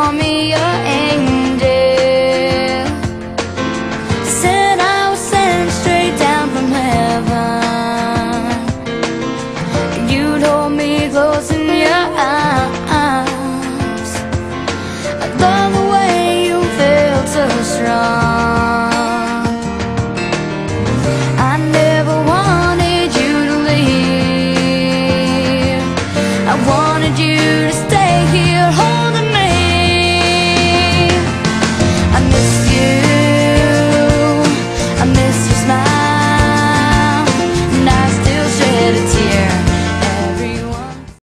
call me your angel. Said I was sent straight down from heaven. You'd hold me close in your arms. I love